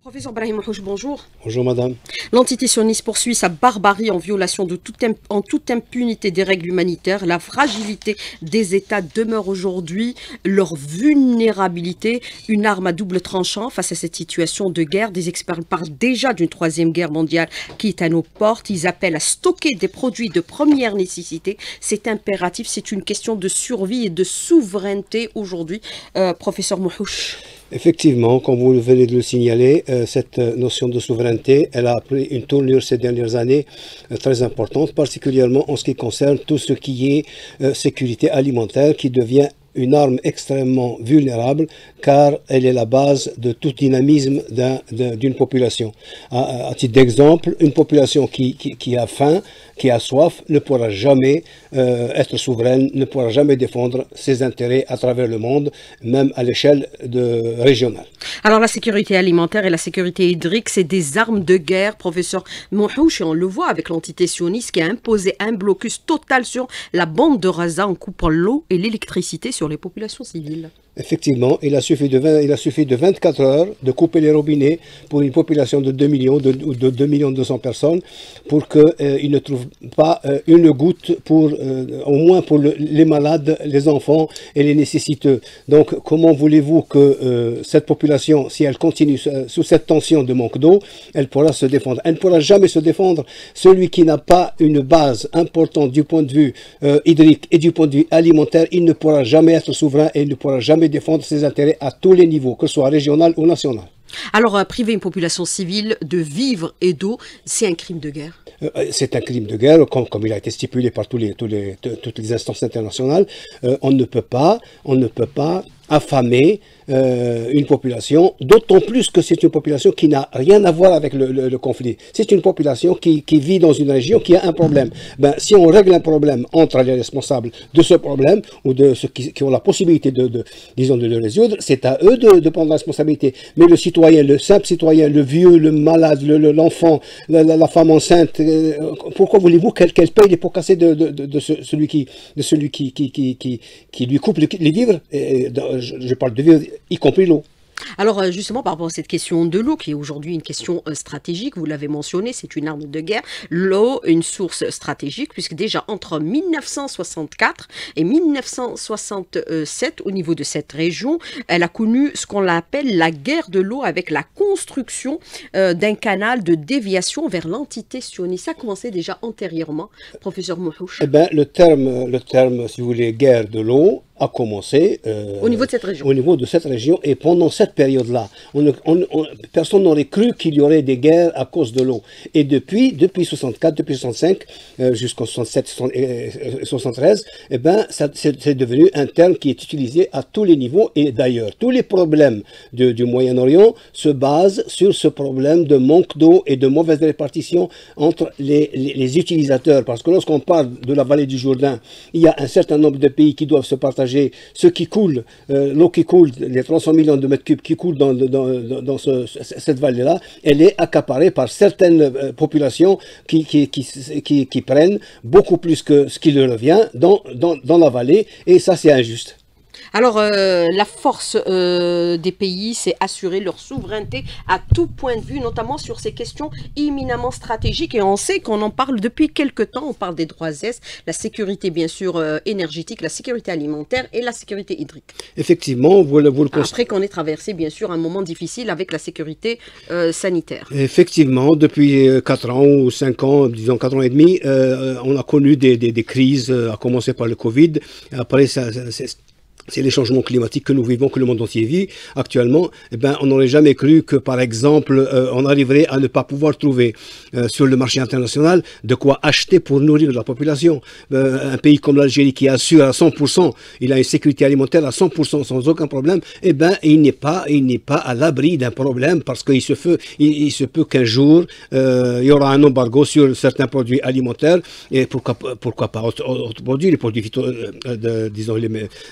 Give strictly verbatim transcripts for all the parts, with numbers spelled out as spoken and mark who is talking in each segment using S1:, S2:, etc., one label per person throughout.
S1: Professeur Brahim Houch, bonjour.
S2: Bonjour madame.
S1: L'entité sioniste poursuit sa barbarie en violation de toute, en toute impunité des règles humanitaires. La fragilité des États demeure aujourd'hui, leur vulnérabilité, une arme à double tranchant face à cette situation de guerre. Des experts parlent déjà d'une troisième guerre mondiale qui est à nos portes. Ils appellent à stocker des produits de première nécessité. C'est impératif, c'est une question de survie et de souveraineté aujourd'hui. Euh, professeur Mouhouch.
S2: Effectivement, comme vous venez de le signaler, euh, cette notion de souveraineté, elle a pris une tournure ces dernières années euh, très importante, particulièrement en ce qui concerne tout ce qui est euh, sécurité alimentaire, qui devient une arme extrêmement vulnérable car elle est la base de tout dynamisme d'un, d'une population. À, à titre d'exemple, une population qui, qui, qui a faim, qui a soif, ne pourra jamais euh, être souveraine, ne pourra jamais défendre ses intérêts à travers le monde, même à l'échelle de, régionale.
S1: Alors la sécurité alimentaire et la sécurité hydrique, c'est des armes de guerre, professeur Mouhouch, et on le voit avec l'entité sioniste qui a imposé un blocus total sur la bande de Gaza en coupant l'eau et l'électricité sur les populations civiles.
S2: Effectivement, il a suffi de vingt, il a suffi de vingt-quatre heures de couper les robinets pour une population de deux millions, de, de deux millions deux cents personnes, pour qu'ils euh, ne trouvent pas euh, une goutte, pour, euh, au moins pour le, les malades, les enfants et les nécessiteux. Donc, comment voulez-vous que euh, cette population, si elle continue sous cette tension de manque d'eau, elle pourra se défendre? Elle ne pourra jamais se défendre. Celui qui n'a pas une base importante du point de vue euh, hydrique et du point de vue alimentaire, il ne pourra jamais être souverain et il ne pourra jamais défendre ses intérêts à tous les niveaux, que ce soit régional ou national.
S1: Alors, euh, priver une population civile de vivres et d'eau, c'est un crime de guerre?
S2: euh, C'est un crime de guerre, comme, comme il a été stipulé par tous les, tous les, toutes les instances internationales. Euh, on ne peut pas, on ne peut pas affamer euh, une population, d'autant plus que c'est une population qui n'a rien à voir avec le, le, le conflit. C'est une population qui, qui vit dans une région qui a un problème. Ben, si on règle un problème entre les responsables de ce problème, ou de ceux qui, qui ont la possibilité de, de, disons, de le résoudre, c'est à eux de, de prendre la responsabilité. Mais le citoyen, le simple citoyen, le vieux, le malade, l'enfant, le, la, la femme enceinte, euh, pourquoi voulez-vous qu'elle qu'elle paye les pots cassés de, de, de, de celui qui, de celui qui, qui, qui, qui, qui lui coupe les, les vivres? Et, je, je parle de vivres, y compris l'eau.
S1: Alors justement, par rapport à cette question de l'eau, qui est aujourd'hui une question stratégique, vous l'avez mentionné, c'est une arme de guerre. L'eau, une source stratégique, puisque déjà entre mille neuf cent soixante-quatre et mille neuf cent soixante-sept, au niveau de cette région, elle a connu ce qu'on appelle la guerre de l'eau, avec la construction euh, d'un canal de déviation vers l'entité sioniste. Ça a commencé déjà antérieurement, professeur Mouhouch.
S2: Eh bien, le terme, le terme, si vous voulez, guerre de l'eau, a commencé euh,
S1: au niveau de cette région.
S2: Au niveau de cette région, et pendant cette période-là, on, on, on, personne n'aurait cru qu'il y aurait des guerres à cause de l'eau. Et depuis, depuis soixante-quatre, depuis soixante-cinq, euh, jusqu'en soixante-sept, soixante-treize, eh ben, c'est devenu un terme qui est utilisé à tous les niveaux. Et d'ailleurs, tous les problèmes de, du Moyen-Orient se basent sur ce problème de manque d'eau et de mauvaise répartition entre les, les, les utilisateurs. Parce que lorsqu'on parle de la vallée du Jourdain, il y a un certain nombre de pays qui doivent se partager ce qui coule, euh, l'eau qui coule, les trois cents millions de mètres cubes qui coulent dans, dans, dans, dans ce, cette vallée-là, elle est accaparée par certaines euh, populations qui, qui, qui, qui, qui prennent beaucoup plus que ce qui leur revient dans, dans, dans la vallée, et ça c'est injuste.
S1: Alors, euh, la force euh, des pays, c'est assurer leur souveraineté à tout point de vue, notamment sur ces questions éminemment stratégiques. Et on sait qu'on en parle depuis quelques temps. On parle des trois S, la sécurité, bien sûr, euh, énergétique, la sécurité alimentaire et la sécurité hydrique.
S2: Effectivement, vous, vous le
S1: Après qu'on ait traversé, bien sûr, un moment difficile avec la sécurité euh, sanitaire.
S2: Effectivement, depuis quatre ans ou cinq ans, disons quatre ans et demi, euh, on a connu des, des, des crises, à commencer par le Covid. Après, ça, ça c'est les changements climatiques que nous vivons, que le monde entier vit actuellement. Eh ben, on n'aurait jamais cru que, par exemple, euh, on arriverait à ne pas pouvoir trouver euh, sur le marché international de quoi acheter pour nourrir la population. Euh, un pays comme l'Algérie qui assure à cent pour cent, il a une sécurité alimentaire à cent pour cent sans aucun problème. Eh ben, il n'est pas, il n'est pas à l'abri d'un problème parce qu'il se peut, il, il se peut qu'un jour euh, il y aura un embargo sur certains produits alimentaires et pourquoi, pourquoi pas autres produits, les produits phyto, euh, de, disons les de, de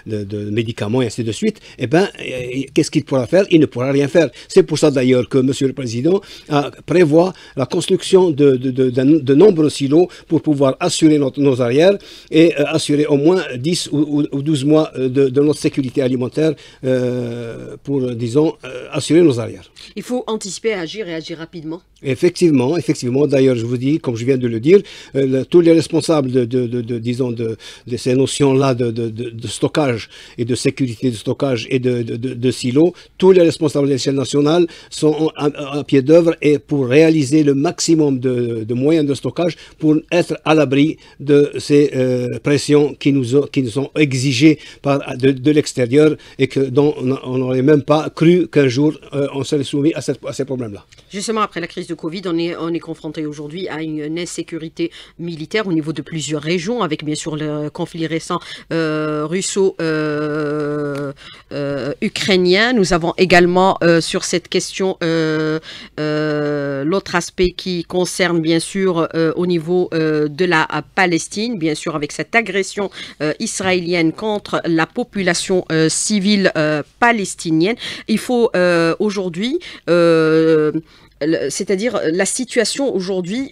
S2: médicaments et ainsi de suite, eh ben, qu'est-ce qu'il pourra faire? Il ne pourra rien faire. C'est pour ça d'ailleurs que Monsieur le Président a, prévoit la construction de, de, de, de, de nombreux silos pour pouvoir assurer notre, nos arrières et euh, assurer au moins dix ou, ou douze mois de, de notre sécurité alimentaire euh, pour, disons, euh, assurer nos arrières.
S1: Il faut anticiper, agir et agir rapidement.
S2: Effectivement, effectivement. D'ailleurs, je vous dis, comme je viens de le dire, euh, le, tous les responsables de, de, de, de disons, de, de ces notions-là de, de, de, de stockage et de sécurité de stockage et de, de, de, de silos, tous les responsables de l'échelle nationale sont à, à pied d'œuvre et pour réaliser le maximum de, de moyens de stockage pour être à l'abri de ces euh, pressions qui nous, ont, qui nous sont exigées par, de, de l'extérieur et que, dont on n'aurait même pas cru qu'un jour euh, on serait soumis à, cette, à ces problèmes-là.
S1: Justement, après la crise de Covid, on est, on est confronté aujourd'hui à une insécurité militaire au niveau de plusieurs régions, avec bien sûr le conflit récent euh, russo-ukrainien. Euh, euh, Nous avons également euh, sur cette question euh, euh, l'autre aspect qui concerne bien sûr euh, au niveau euh, de la Palestine, bien sûr avec cette agression euh, israélienne contre la population euh, civile euh, palestinienne. Il faut euh, aujourd'hui... Euh, c'est-à-dire la situation aujourd'hui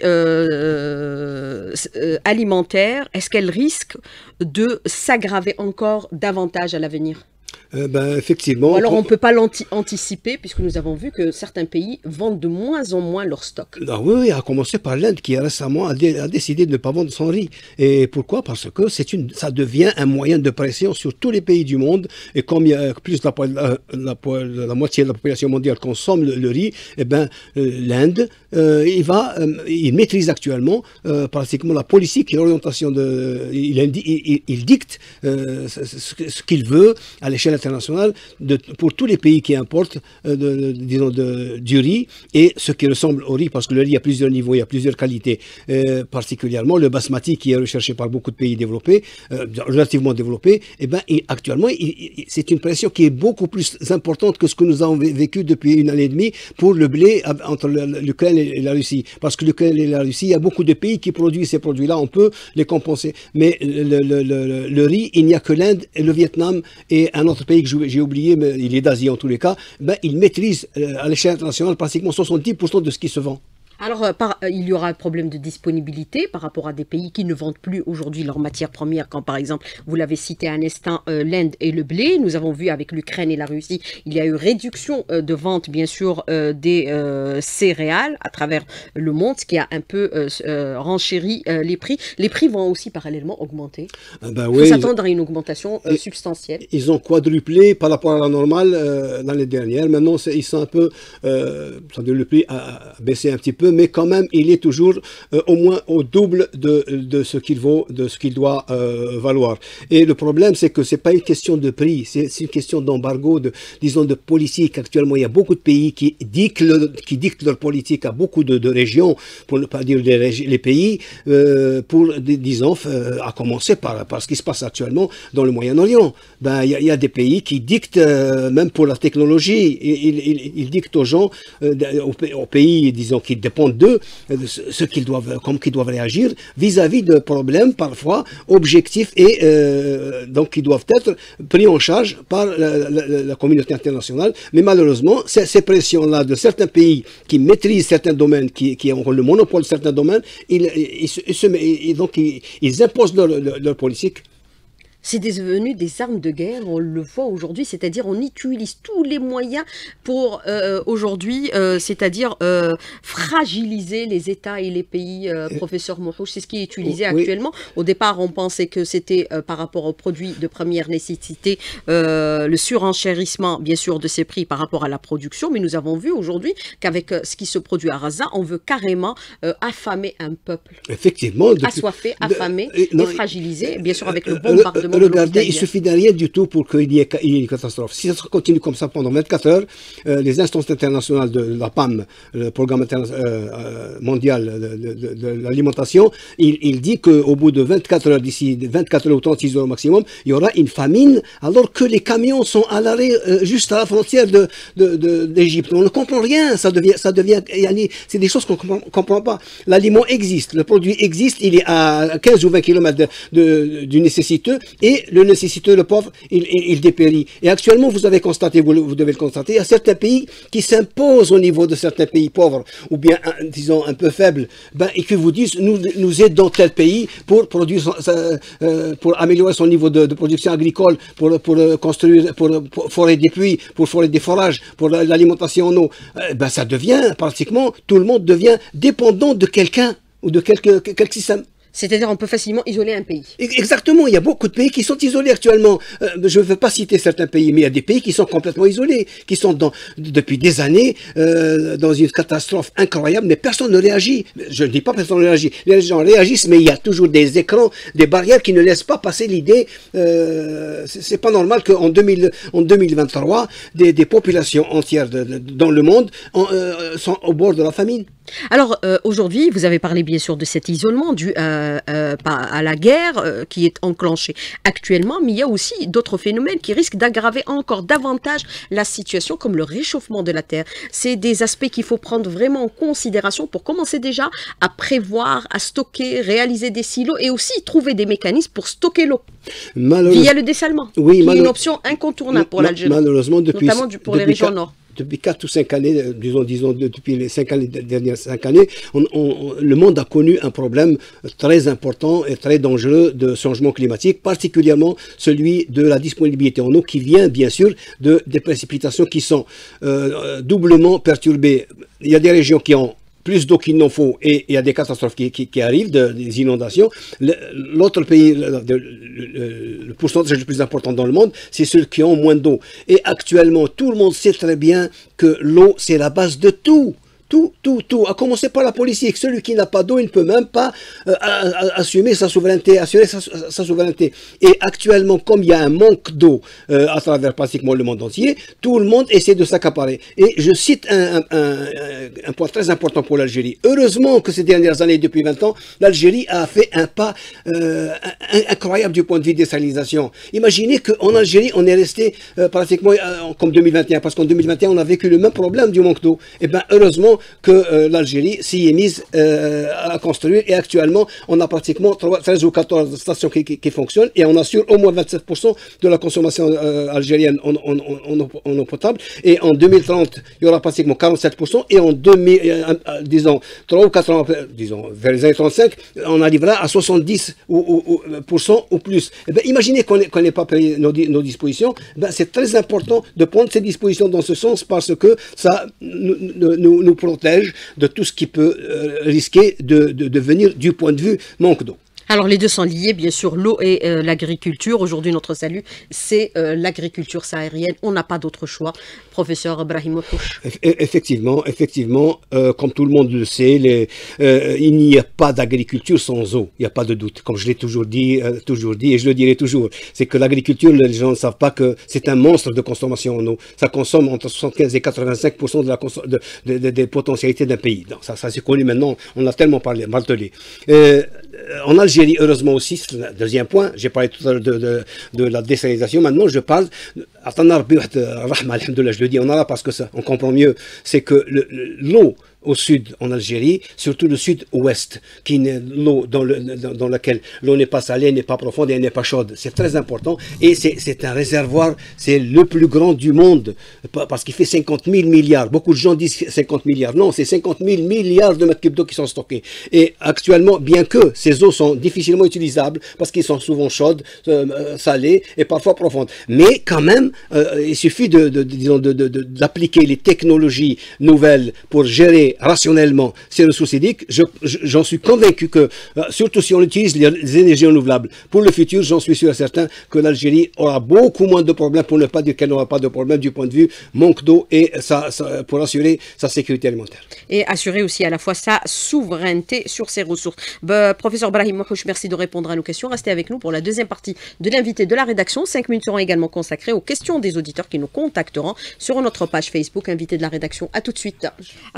S1: euh, euh, alimentaire, est-ce qu'elle risque de s'aggraver encore davantage à l'avenir ?
S2: Euh, ben, effectivement.
S1: Ou alors on ne peut pas l'anticiper puisque nous avons vu que certains pays vendent de moins en moins leur stock.
S2: Ah oui, oui, à commencer par l'Inde qui récemment a, dé, a décidé de ne pas vendre son riz. Et pourquoi? Parce que c'est une, ça devient un moyen de pression sur tous les pays du monde. Et comme il y a plus de la, la, la, la moitié de la population mondiale consomme le, le riz, eh ben, euh, l'Inde, euh, il, va, euh, il maîtrise actuellement euh, pratiquement la politique et l'orientation. De, il, il, il dicte euh, ce, ce qu'il veut à l'échelle internationale de, pour tous les pays qui importent euh, de, de, disons de, du riz et ce qui ressemble au riz, parce que le riz, il y a plusieurs niveaux, il y a plusieurs qualités, euh, particulièrement le basmati qui est recherché par beaucoup de pays développés, euh, relativement développés, et ben, il, actuellement, il, il, c'est une pression qui est beaucoup plus importante que ce que nous avons vécu depuis une année et demie pour le blé entre l'Ukraine et la Russie. Parce que l'Ukraine et la Russie, il y a beaucoup de pays qui produisent ces produits-là, on peut les compenser. Mais le, le, le, le riz, il n'y a que l'Inde et le Vietnam et un autre pays que j'ai oublié, mais il est d'Asie en tous les cas, ben, il maîtrise euh, à l'échelle internationale pratiquement soixante-dix pour cent de ce qui se vend.
S1: Alors, euh, par, euh, il y aura un problème de disponibilité par rapport à des pays qui ne vendent plus aujourd'hui leurs matières premières, quand par exemple, vous l'avez cité à un instant, euh, l'Inde et le blé. Nous avons vu avec l'Ukraine et la Russie, il y a eu réduction euh, de vente, bien sûr, euh, des euh, céréales à travers le monde, ce qui a un peu euh, euh, renchéri euh, les prix. Les prix vont aussi parallèlement augmenter.
S2: Ah ben
S1: il
S2: oui,
S1: faut s'attendre à une augmentation euh,
S2: et,
S1: substantielle.
S2: Ils ont quadruplé par rapport à la normale euh, l'année dernière. Maintenant, ils sont un peu, euh, le prix a baissé un petit peu, mais quand même, il est toujours euh, au moins au double de, de ce qu'il vaut, de ce qu'il doit euh, valoir. Et le problème, c'est que c'est pas une question de prix, c'est une question d'embargo, de, disons, de politique. Actuellement, il y a beaucoup de pays qui dictent, le, qui dictent leur politique à beaucoup de, de régions, pour ne pas dire les, les pays, euh, pour, disons, euh, à commencer par, par ce qui se passe actuellement dans le Moyen-Orient. Ben, il y, y a des pays qui dictent, euh, même pour la technologie, ils, ils, ils dictent aux gens, euh, aux, aux pays, disons, qui dépendent d'eux, ce qu'ils doivent, comme qu'ils doivent réagir vis-à-vis de problèmes parfois objectifs et euh, donc qui doivent être pris en charge par la, la, la communauté internationale. Mais malheureusement, ces, ces pressions-là de certains pays qui maîtrisent certains domaines, qui, qui ont le monopole de certains domaines, ils, ils, ils, se, ils, donc ils, ils imposent leur, leur, leur politique.
S1: C'est devenu des armes de guerre, on le voit aujourd'hui, c'est-à-dire on utilise tous les moyens pour euh, aujourd'hui, euh, c'est-à-dire euh, fragiliser les États et les pays, euh, professeur Mouhouch, c'est ce qui est utilisé oui. actuellement. Au départ, on pensait que c'était euh, par rapport aux produits de première nécessité, euh, le surenchérissement, bien sûr, de ces prix par rapport à la production, mais nous avons vu aujourd'hui qu'avec euh, ce qui se produit à Gaza, on veut carrément euh, affamer un peuple.
S2: Effectivement. Depuis,
S1: assoiffé, affamé
S2: de, et, non,
S1: et fragilisé, bien sûr, avec le bombardement.
S2: Regardez, il suffit de rien du tout pour qu'il y, y ait une catastrophe. Si ça continue comme ça pendant vingt-quatre heures, euh, les instances internationales de la P A M, le programme euh, mondial de, de, de l'alimentation, il, il dit qu'au bout de vingt-quatre heures, d'ici vingt-quatre heures ou trente-six heures au maximum, il y aura une famine, alors que les camions sont à l'arrêt euh, juste à la frontière de, de, de, d'Égypte. On ne comprend rien, ça devient, ça devient, c'est des choses qu'on ne comprend, comprend pas. L'aliment existe, le produit existe, il est à quinze ou vingt kilomètres de, de, du nécessiteux. et le nécessiteux, le pauvre, il, il, il dépérit. Et actuellement, vous avez constaté, vous, vous devez le constater, il y a certains pays qui s'imposent au niveau de certains pays pauvres, ou bien, un, disons, un peu faibles, ben, et qui vous disent, nous, nous aidons tel pays pour produire, euh, pour améliorer son niveau de, de production agricole, pour, pour construire, pour, pour forer des puits, pour forer des forages, pour l'alimentation en eau. Euh, ben, ça devient, pratiquement, tout le monde devient dépendant de quelqu'un, ou de quelque, quelque système.
S1: C'est-à-dire on peut facilement isoler un pays.
S2: Exactement, il y a beaucoup de pays qui sont isolés actuellement. Euh, je ne veux pas citer certains pays, mais il y a des pays qui sont complètement isolés, qui sont dans, depuis des années euh, dans une catastrophe incroyable, mais personne ne réagit. Je ne dis pas personne ne réagit. Les gens réagissent, mais il y a toujours des écrans, des barrières qui ne laissent pas passer l'idée. Euh, c'est pas normal qu'en deux mille, en deux mille vingt-trois, des, des populations entières de, de, dans le monde en, euh, sont au bord de la famine.
S1: Alors euh, aujourd'hui, vous avez parlé bien sûr de cet isolement dû à, euh, à la guerre euh, qui est enclenchée actuellement, mais il y a aussi d'autres phénomènes qui risquent d'aggraver encore davantage la situation, comme le réchauffement de la Terre. C'est des aspects qu'il faut prendre vraiment en considération pour commencer déjà à prévoir, à stocker, réaliser des silos et aussi trouver des mécanismes pour stocker l'eau via le dessalement,
S2: oui,
S1: qui est une option incontournable pour l'Algérie,
S2: malheureusement depuis,
S1: notamment du, pour
S2: depuis
S1: les régions nord.
S2: Depuis quatre ou cinq années, disons, disons depuis les cinq années, dernières cinq années, on, on, le monde a connu un problème très important et très dangereux de changement climatique, particulièrement celui de la disponibilité en eau qui vient bien sûr de, des précipitations qui sont euh, doublement perturbées. Il y a des régions qui ont plus d'eau qu'il n'en faut et il y a des catastrophes qui, qui, qui arrivent, de, des inondations. L'autre pays, le, le, le pourcentage le plus important dans le monde, c'est ceux qui ont moins d'eau. Et actuellement, tout le monde sait très bien que l'eau, c'est la base de tout. Tout, tout, tout, à commencer par la politique. Celui qui n'a pas d'eau, il ne peut même pas euh, assumer sa souveraineté, assurer sa, sa souveraineté. Et actuellement, comme il y a un manque d'eau euh, à travers pratiquement le monde entier, tout le monde essaie de s'accaparer. Et je cite un, un, un, un point très important pour l'Algérie. Heureusement que ces dernières années, depuis vingt ans, l'Algérie a fait un pas euh, incroyable du point de vue des désalinisation. Imaginez qu'en Algérie, on est resté euh, pratiquement euh, comme deux mille vingt et un, parce qu'en deux mille vingt et un, on a vécu le même problème du manque d'eau. Et bien, heureusement, que euh, l'Algérie s'y est mise euh, à construire et actuellement on a pratiquement treize ou quatorze stations qui, qui, qui fonctionnent et on assure au moins vingt-sept pour cent de la consommation euh, algérienne en, en, en, en eau potable et en deux mille trente il y aura pratiquement quarante-sept pour cent et en deux mille, euh, euh, disons trois ou quatre ans après, disons vers les années trente-cinq on arrivera à soixante-dix pour cent ou plus. Et bien, imaginez qu'on n'ait pas pris nos, nos dispositions, ben, c'est très important de prendre ces dispositions dans ce sens parce que ça nous, nous, nous protège de tout ce qui peut euh, risquer de, de, de venir du point de vue manque d'eau.
S1: Alors les deux sont liés, bien sûr, l'eau et euh, l'agriculture. Aujourd'hui, notre salut, c'est euh, l'agriculture saharienne. On n'a pas d'autre choix. Professeur Brahim Oukouch.
S2: Effectivement, effectivement, euh, comme tout le monde le sait, les, euh, il n'y a pas d'agriculture sans eau. Il n'y a pas de doute. Comme je l'ai toujours dit, euh, toujours dit, et je le dirai toujours, c'est que l'agriculture, les gens ne savent pas que c'est un monstre de consommation en eau. Ça consomme entre soixante-quinze et quatre-vingt-cinq pour cent de la de, de, de, des potentialités d'un pays. Donc, ça, ça c'est connu maintenant. On a tellement parlé, martelé. Euh, en Algérie, heureusement aussi, c'est le deuxième point, j'ai parlé tout à l'heure de, de, de la désalinisation, maintenant je parle, je le dis en arabe parce que ça, on comprend mieux, c'est que l'eau au sud en Algérie, surtout le sud-ouest, qui est l'eau dans, le, dans, dans laquelle l'eau n'est pas salée, n'est pas profonde et n'est pas chaude. C'est très important et c'est un réservoir, c'est le plus grand du monde parce qu'il fait cinquante mille milliards. Beaucoup de gens disent cinquante milliards. Non, c'est cinquante mille milliards de mètres cubes d'eau qui sont stockés. Et actuellement, bien que ces eaux sont difficilement utilisables parce qu'elles sont souvent chaudes, euh, salées et parfois profondes. Mais quand même, euh, il suffit de, de, disons, de, de, de, d'appliquer les technologies nouvelles pour gérer rationnellement ces ressources hydriques, j'en suis convaincu que, euh, surtout si on utilise les, les énergies renouvelables, pour le futur, j'en suis sûr et certain que l'Algérie aura beaucoup moins de problèmes, pour ne pas dire qu'elle n'aura pas de problème du point de vue manque d'eau et ça, ça, pour assurer sa sécurité alimentaire.
S1: Et assurer aussi à la fois sa souveraineté sur ses ressources. Bah, professeur Brahim Oukouch, merci de répondre à nos questions. Restez avec nous pour la deuxième partie de l'invité de la rédaction. Cinq minutes seront également consacrées aux questions des auditeurs qui nous contacteront sur notre page Facebook, invité de la rédaction. À tout de suite. Alors, euh,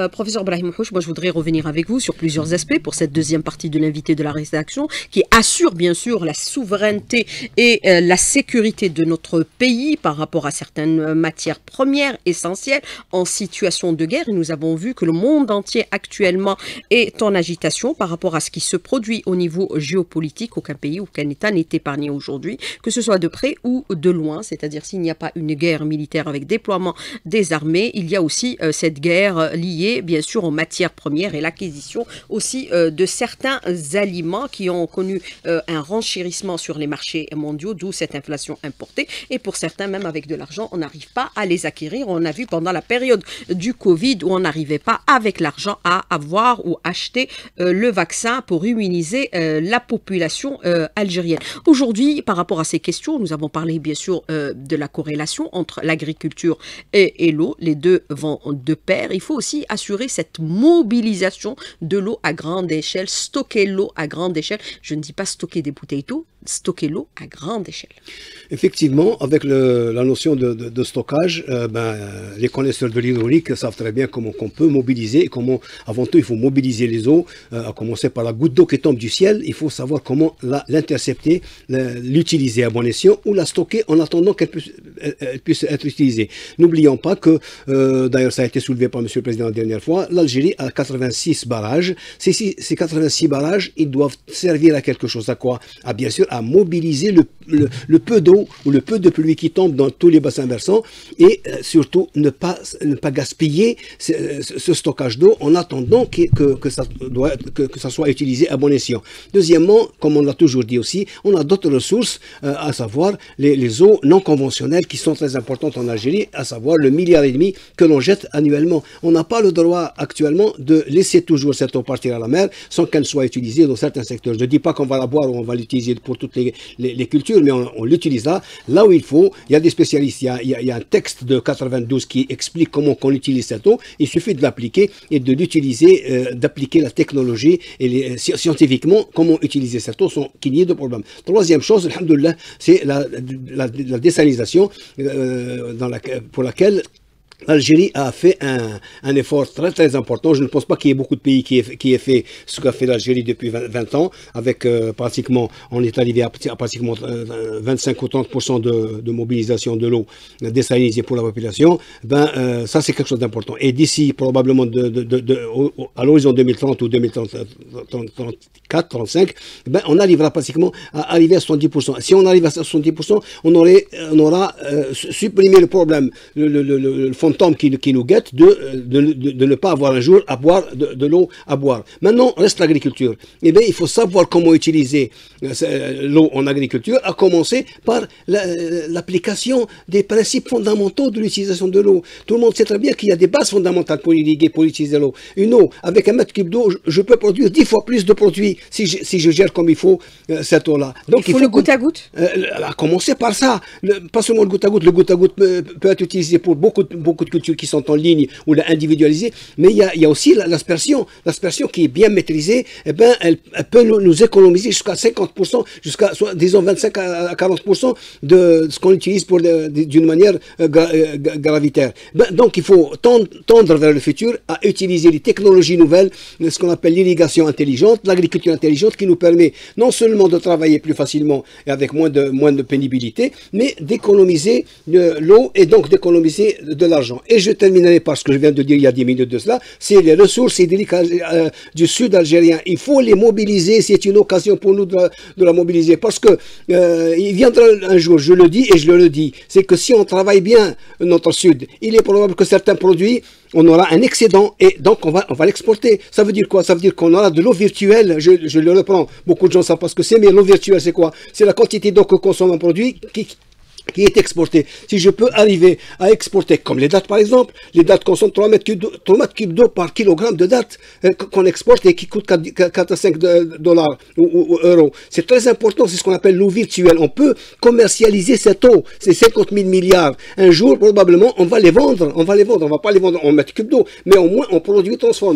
S1: professeur Brahim Houch, moi je voudrais revenir avec vous sur plusieurs aspects pour cette deuxième partie de l'invité de la rédaction qui assure bien sûr la souveraineté et euh, la sécurité de notre pays par rapport à certaines matières premières essentielles en situation de guerre. Et nous avons vu que le monde entier actuellement est en agitation par rapport à ce qui se produit au niveau géopolitique. Aucun pays, aucun État n'est épargné aujourd'hui, que ce soit de près ou de loin. C'est-à-dire s'il n'y a pas une guerre militaire avec déploiement des armées, il y a aussi euh, cette guerre liée bien sûr aux matières premières et l'acquisition aussi euh, de certains aliments qui ont connu euh, un renchérissement sur les marchés mondiaux, d'où cette inflation importée. Et pour certains, même avec de l'argent, on n'arrive pas à les acquérir. On a vu pendant la période du Covid où on n'arrivait pas avec l'argent à avoir ou acheter euh, le vaccin pour immuniser euh, la population euh, algérienne. Aujourd'hui, par rapport à ces questions, nous avons parlé bien sûr euh, de la corrélation entre l'agriculture et, et l'eau. Les deux vont de pair. Il faut aussi assurer cette mobilisation de l'eau à grande échelle, stocker l'eau à grande échelle. Je ne dis pas stocker des bouteilles d'eau, stocker l'eau à grande échelle.
S2: Effectivement, avec le, la notion de, de, de stockage, euh, ben, les connaisseurs de l'hydraulique savent très bien comment on peut mobiliser et comment, avant tout, il faut mobiliser les eaux, euh, à commencer par la goutte d'eau qui tombe du ciel. Il faut savoir comment l'intercepter, l'utiliser à bon escient ou la stocker en attendant qu'elle puisse, elle puisse être utilisée. N'oublions pas que, euh, d'ailleurs, ça a été soulevé par M. le Président la dernière fois, l'Algérie a quatre-vingt-six barrages. Ces, ces quatre-vingt-six barrages, ils doivent servir à quelque chose. À quoi? À bien sûr à mobiliser le, le, le peu d'eau ou le peu de pluie qui tombe dans tous les bassins versants et euh, surtout ne pas, ne pas gaspiller ce, ce stockage d'eau en attendant que, que, que, ça doit, que, que ça soit utilisé à bon escient. Deuxièmement, comme on l'a toujours dit aussi, on a d'autres ressources, euh, à savoir les, les eaux non conventionnelles qui sont très importantes en Algérie, à savoir le milliard et demi que l'on jette annuellement. On n'a pas le droit actuellement de laisser toujours cette eau partir à la mer sans qu'elle soit utilisée dans certains secteurs. Je ne dis pas qu'on va la boire ou on va l'utiliser pour toutes les, les, les cultures, mais on, on l'utilise là, là où il faut. Il y a des spécialistes, il y a, il y a, il y a un texte de quatre-vingt-douze qui explique comment on utilise cette eau. Il suffit de l'appliquer et de l'utiliser, euh, d'appliquer la technologie et les, scientifiquement comment utiliser cette eau sans qu'il y ait de problème. Troisième chose, alhamdoulilah, c'est la, la, la désalinisation euh, dans la, pour laquelle l'Algérie a fait un, un effort très très important. Je ne pense pas qu'il y ait beaucoup de pays qui aient, qui aient fait ce qu'a fait l'Algérie depuis vingt ans, avec euh, pratiquement, on est arrivé à, à pratiquement vingt-cinq ou trente pour cent de, de mobilisation de l'eau désalinisée pour la population. Ben, euh, ça c'est quelque chose d'important. Et d'ici probablement de, de, de, de, à l'horizon deux mille trente ou deux mille trente-quatre, trente-cinq, ben, on arrivera pratiquement à arriver à soixante-dix pour cent. Si on arrive à soixante-dix pour cent, on, aurait, on aura euh, supprimé le problème, le, le, le, le fantôme qui, qui nous guette de, de, de, de ne pas avoir un jour à boire de, de l'eau à boire. Maintenant, reste l'agriculture. Eh bien, il faut savoir comment utiliser euh, l'eau en agriculture, à commencer par l'application des principes fondamentaux de l'utilisation de l'eau. Tout le monde sait très bien qu'il y a des bases fondamentales pour irriguer, pour utiliser l'eau. Une eau, avec un mètre cube d'eau, je, je peux produire dix fois plus de produits si je, si je gère comme il faut euh, cette eau-là.
S1: Donc, il faut, il faut le goutte à goutte.
S2: Euh, à commencer par ça. Le, pas seulement le goutte à goutte. Le goutte à goutte peut, peut être utilisé pour beaucoup, beaucoup de cultures qui sont en ligne ou individualisées, mais il y a, il y a aussi l'aspersion. L'aspersion qui est bien maîtrisée, eh ben, elle, elle peut nous, nous économiser jusqu'à cinquante pour cent, jusqu'à disons vingt-cinq à quarante pour cent de ce qu'on utilise pour d'une manière gra, gravitaire. Ben, donc il faut tendre, tendre vers le futur à utiliser les technologies nouvelles, ce qu'on appelle l'irrigation intelligente, l'agriculture intelligente qui nous permet non seulement de travailler plus facilement et avec moins de, moins de pénibilité, mais d'économiser l'eau et donc d'économiser de l'argent. Et je terminerai par ce que je viens de dire il y a dix minutes de cela, c'est les ressources hydriques euh, du sud algérien. Il faut les mobiliser, c'est une occasion pour nous de, de la mobiliser, parce que euh, il viendra un jour, je le dis et je le dis, c'est que si on travaille bien notre sud, il est probable que certains produits, on aura un excédent et donc on va, on va l'exporter. Ça veut dire quoi? Ça veut dire qu'on aura de l'eau virtuelle, je, je le reprends, beaucoup de gens savent pas ce que c'est, mais l'eau virtuelle c'est quoi? C'est la quantité d'eau que consomme un produit qui qui est exporté. Si je peux arriver à exporter, comme les dattes par exemple, les dattes consomment trois mètres cubes d'eau par kilogramme de dattes euh, qu'on exporte et qui coûtent quatre à cinq dollars ou, ou, ou euros. C'est très important, c'est ce qu'on appelle l'eau virtuelle. On peut commercialiser cette eau, c'est cinquante mille milliards. Un jour, probablement, on va les vendre, on va les vendre, on va pas les vendre en mètres cubes d'eau, mais au moins en produits transformés.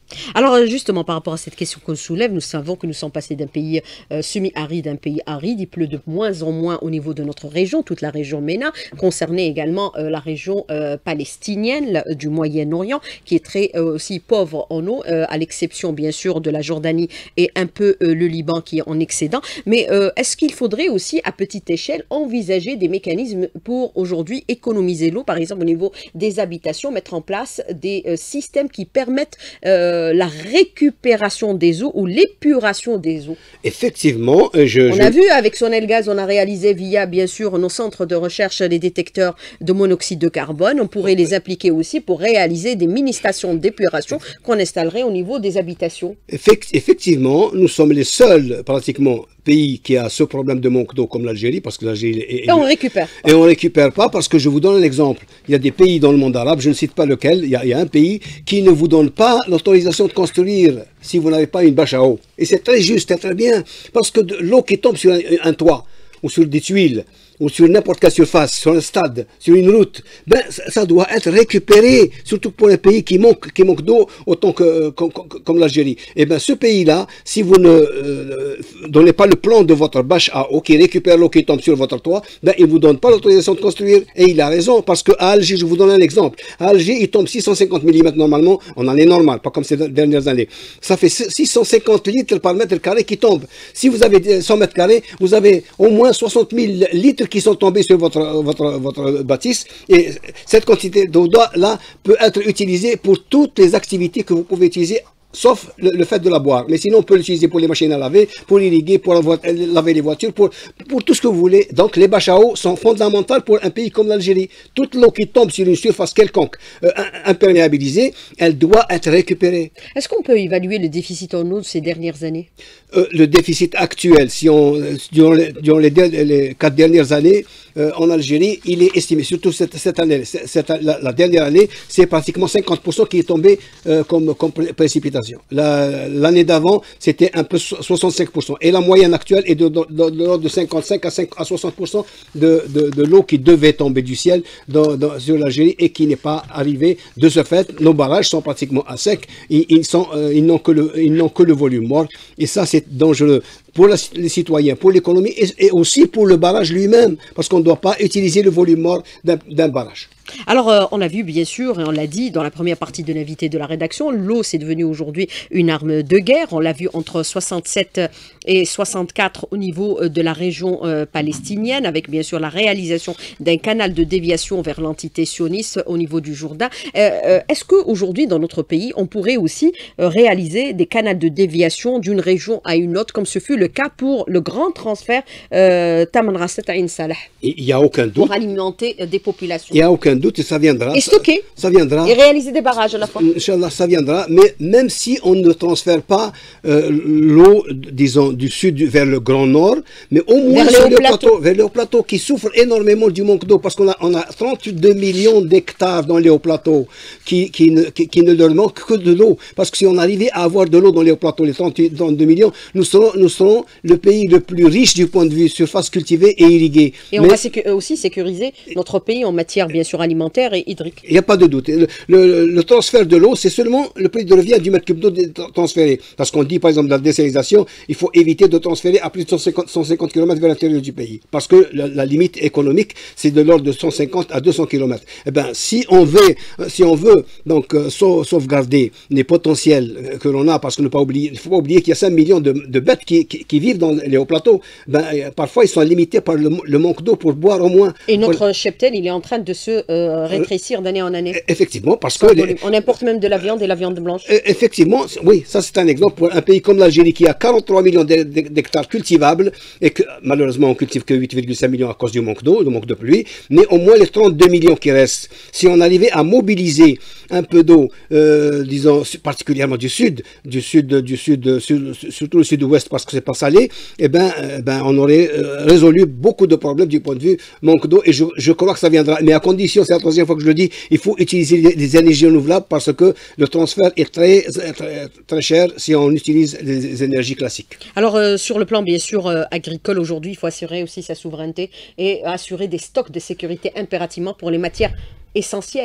S1: Alors euh, justement, par rapport à cette question qu'on soulève, nous savons que nous sommes passés d'un pays euh, semi-aride à un pays aride. Il pleut de moins en moins au niveau de notre région, toute la région MENA, concernée également euh, la région euh, palestinienne la, du Moyen-Orient, qui est très euh, aussi pauvre en eau, euh, à l'exception bien sûr de la Jordanie et un peu euh, le Liban qui est en excédent. Mais euh, est-ce qu'il faudrait aussi, à petite échelle, envisager des mécanismes pour aujourd'hui économiser l'eau, par exemple au niveau des habitations, mettre en place des euh, systèmes qui permettent euh, la récupération des eaux ou l'épuration des eaux.
S2: Effectivement, je...
S1: On
S2: je...
S1: a vu avec Sonelgaz, on a réalisé via, bien sûr, nos centres de recherche les détecteurs de monoxyde de carbone. On pourrait les appliquer aussi pour réaliser des mini-stations d'épuration qu'on installerait au niveau des habitations.
S2: Effect Effectivement, nous sommes les seuls, pratiquement, pays qui a ce problème de manque d'eau comme l'Algérie, parce que l'Algérie...
S1: Et on récupère.
S2: Et on ne récupère pas, parce que je vous donne un exemple. Il y a des pays dans le monde arabe, je ne cite pas lequel, il y a, il y a un pays qui ne vous donne pas l'autorisation de construire si vous n'avez pas une bâche à eau. Et c'est très juste, c'est très bien, parce que l'eau qui tombe sur un, un toit, ou sur des tuiles, ou sur n'importe quelle surface, sur un stade, sur une route, ben, ça doit être récupéré, surtout pour un pays qui manque, qui manque d'eau autant que comme, comme l'Algérie. Et ben, ce pays-là, si vous ne euh, donnez pas le plan de votre bâche à eau qui récupère l'eau qui tombe sur votre toit, ben, il ne vous donne pas l'autorisation de construire. Et il a raison, parce qu'à Alger, je vous donne un exemple. À Alger, il tombe six cent cinquante millimètres normalement, en année normale, pas comme ces dernières années. Ça fait six cent cinquante litres par mètre carré qui tombe. Si vous avez cent mètres carrés, vous avez au moins soixante mille litres qui sont tombés sur votre, votre, votre bâtisse, et cette quantité d'eau-là peut être utilisée pour toutes les activités que vous pouvez utiliser, sauf le, le fait de la boire. Mais sinon, on peut l'utiliser pour les machines à laver, pour irriguer, pour la, laver les voitures, pour, pour tout ce que vous voulez. Donc, les bâches à eau sont fondamentales pour un pays comme l'Algérie. Toute l'eau qui tombe sur une surface quelconque euh, imperméabilisée, elle doit être récupérée.
S1: Est-ce qu'on peut évaluer le déficit en eau de ces dernières années?
S2: euh, Le déficit actuel, si on, durant, les, durant les, les quatre dernières années, euh, en Algérie, il est estimé, surtout cette, cette année, cette, la, la dernière année, c'est pratiquement cinquante pour cent qui est tombé euh, comme, comme précipitation. L'année d'avant, c'était un peu soixante-cinq pour cent. Et la moyenne actuelle est de, de, de, de l'ordre de cinquante-cinq à soixante pour cent de, de, de l'eau qui devait tomber du ciel dans, dans, sur l'Algérie et qui n'est pas arrivée. De ce fait, nos barrages sont pratiquement à sec. Ils, ils, sont, euh, ils n'ont que, que le volume mort. Et ça, c'est dangereux pour la, les citoyens, pour l'économie et, et aussi pour le barrage lui-même, parce qu'on ne doit pas utiliser le volume mort d'un barrage.
S1: Alors, euh, on a vu, bien sûr, et on l'a dit dans la première partie de l'invité de la rédaction, l'eau, c'est devenu aujourd'hui une arme de guerre. On l'a vu entre soixante-sept et soixante-quatre au niveau de la région euh, palestinienne, avec bien sûr la réalisation d'un canal de déviation vers l'entité sioniste au niveau du Jourdain. Euh, euh, Est-ce qu'aujourd'hui, dans notre pays, on pourrait aussi euh, réaliser des canaux de déviation d'une région à une autre, comme ce fut le cas pour le grand transfert euh, Taman Rasset à Ain Salah?
S2: Il n'y a aucun doute.
S1: Pour alimenter euh, des populations.
S2: Il n'y a aucun doute et ça viendra.
S1: Et stocker.
S2: Ça, ça viendra.
S1: Et réaliser des barrages à la fois.
S2: Inch'Allah, ça viendra. Mais même si on ne transfère pas euh, l'eau, disons, du sud vers le Grand Nord, mais au moins vers sur le plateau. plateau, vers le haut plateau qui souffre énormément du manque d'eau, parce qu'on a, on a trente-deux millions d'hectares dans les hauts plateaux qui, qui, ne, qui, qui ne leur manque que de l'eau. Parce que si on arrivait à avoir de l'eau dans les hauts plateaux, les trente-deux millions, nous serons, nous serons le pays le plus riche du point de vue surface cultivée et irriguée.
S1: Et on mais, va sécu aussi sécuriser notre pays en matière, bien sûr, alimentaire et hydrique.
S2: Il n'y a pas de doute. Le, le, le transfert de l'eau, c'est seulement le prix de revient du mètre cube d'eau transféré. Parce qu'on dit, par exemple, dans la désalinisation, il faut éviter de transférer à plus de cent cinquante kilomètres vers l'intérieur du pays. Parce que la, la limite économique, c'est de l'ordre de cent cinquante à deux cents kilomètres. Eh bien, si on veut, si on veut donc, euh, sauvegarder les potentiels que l'on a, parce qu'il ne faut pas oublier, il faut pas oublier qu'il y a cinq millions de, de bêtes qui, qui, qui vivent dans les hauts plateaux, ben, euh, parfois ils sont limités par le, le manque d'eau pour boire au moins.
S1: Et notre pour... cheptel, il est en train de se euh, rétrécir d'année en année.
S2: Effectivement, parce que... Les...
S1: On importe même de la viande et la viande blanche.
S2: Effectivement, oui, ça c'est un exemple pour un pays comme l'Algérie qui a quarante-trois millions d'hectares cultivables et que malheureusement on cultive que huit virgule cinq millions à cause du manque d'eau, du manque de pluie, mais au moins les trente-deux millions qui restent, si on arrivait à mobiliser un peu d'eau, euh, disons particulièrement du sud, du sud, du sud, sud surtout le sud-ouest parce que c'est pas salé, eh ben, euh, ben on aurait euh, résolu beaucoup de problèmes du point de vue manque d'eau et je, je crois que ça viendra, mais à condition, c'est la troisième fois que je le dis, il faut utiliser les, les énergies renouvelables parce que le transfert est très, très, très cher si on utilise les énergies classiques.
S1: Alors euh, sur le plan bien sûr euh, agricole aujourd'hui, il faut assurer aussi sa souveraineté et assurer des stocks de sécurité impérativement pour les matières essentielles.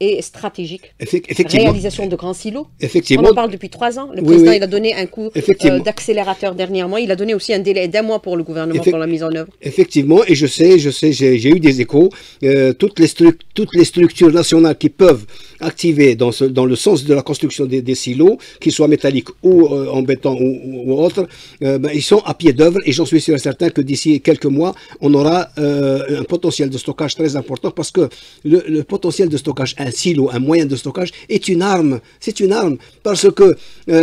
S1: est stratégique.
S2: Effectivement.
S1: Réalisation de grands silos.
S2: Effectivement.
S1: On en parle depuis trois ans. Le
S2: Oui,
S1: président,
S2: oui.
S1: il a donné un coup
S2: Effectivement.
S1: euh, d'accélérateur dernièrement. Il a donné aussi un délai d'un mois pour le gouvernement
S2: Effect-
S1: pour la mise en œuvre.
S2: Effectivement, et je sais, je sais, j'ai j'ai eu des échos. Euh, toutes, les stru- toutes les structures nationales qui peuvent activer dans, ce, dans le sens de la construction des, des silos, qu'ils soient métalliques ou euh, en béton ou, ou autres, euh, ben, ils sont à pied d'œuvre et j'en suis sûr et certain que d'ici quelques mois, on aura euh, un potentiel de stockage très important parce que le, le potentiel de stockage, un silo, un moyen de stockage est une arme. C'est une arme parce que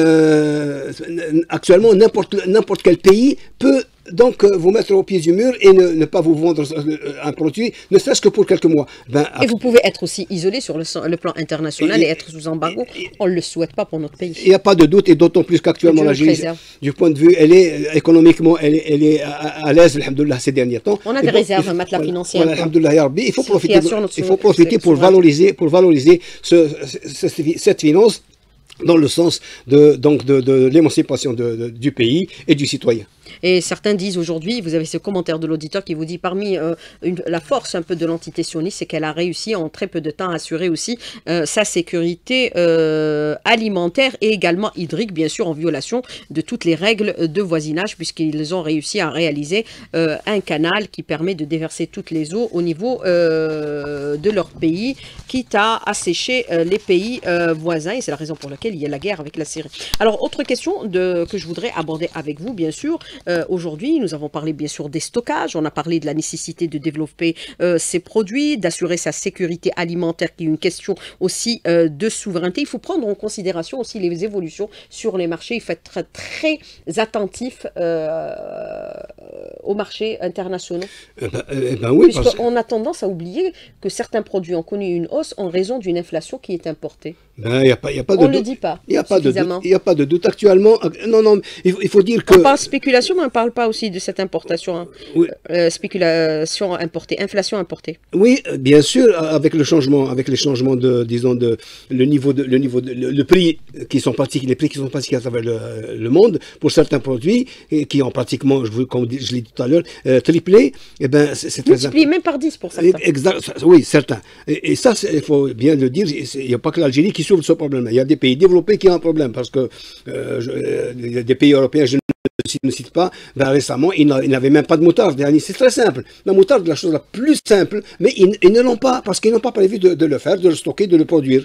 S2: euh, actuellement, n'importe n'importe quel pays peut donc euh, vous mettre au pied du mur et ne, ne pas vous vendre euh, un produit, ne serait-ce que pour quelques mois. Ben,
S1: Et vous pouvez être aussi isolé sur le, le plan international et, et être sous embargo. Et, et, on ne le souhaite pas pour notre pays.
S2: Il n'y a pas de doute, et d'autant plus qu'actuellement, l'Algérie, du point de vue, elle est économiquement, elle est, elle est à, à l'aise, alhamdoulilah, ces derniers temps.
S1: On a et des bon, réserves, un matelas financier.
S2: Voilà, alhamdoulilah, ya Rabbi, il faut profiter, il faut profiter pour valoriser, pour valoriser ce, ce, cette finance dans le sens de, donc de, de l'émancipation de, de, du pays et du citoyen.
S1: Et certains disent aujourd'hui, vous avez ce commentaire de l'auditeur qui vous dit parmi euh, une, la force un peu de l'entité sioniste, c'est qu'elle a réussi en très peu de temps à assurer aussi euh, sa sécurité euh, alimentaire et également hydrique, bien sûr en violation de toutes les règles de voisinage, puisqu'ils ont réussi à réaliser euh, un canal qui permet de déverser toutes les eaux au niveau euh, de leur pays, quitte à assécher euh, les pays euh, voisins, et c'est la raison pour laquelle il y a la guerre avec la Syrie. Alors, autre question de, que je voudrais aborder avec vous, bien sûr. Euh, Aujourd'hui, nous avons parlé bien sûr des stockages, on a parlé de la nécessité de développer euh, ces produits, d'assurer sa sécurité alimentaire, qui est une question aussi euh, de souveraineté. Il faut prendre en considération aussi les évolutions sur les marchés. Il faut être très, très attentif euh, aux marchés internationaux.
S2: Eh ben, eh ben oui,
S1: Puisqu'on a tendance à oublier que certains produits ont connu une hausse en raison d'une inflation qui est importée.
S2: Ben, y a pas, y a pas de
S1: on ne le dit pas.
S2: Il n'y a pas de doute. Il n'y a pas de doute actuellement. Non, non, il faut, il faut dire que.
S1: On parle spéculation, mais on ne parle pas aussi de cette importation, hein. Oui. euh, spéculation importée, inflation importée.
S2: Oui, bien sûr, avec le changement, avec les changements de, disons, de le niveau de, le niveau de, le, le prix qui sont pratiqués, les prix qui sont pratiqués à travers le, le monde pour certains produits et qui ont pratiquement, je, comme je l'ai dit tout à l'heure, euh, triplé. Et ben, c'est très
S1: multiplié même par dix pour certains.
S2: Exact. Oui, certains. Et, et ça, il faut bien le dire. Il n'y a pas que l'Algérie qui souffre de ce problème. Il y a des pays développés qui ont un problème parce que euh, je, des pays européens, je ne cite pas, ben récemment, ils n'avaient même pas de moutarde. C'est très simple. La moutarde est la chose la plus simple, mais ils, ils ne l'ont pas parce qu'ils n'ont pas prévu de, de le faire, de le stocker, de le produire.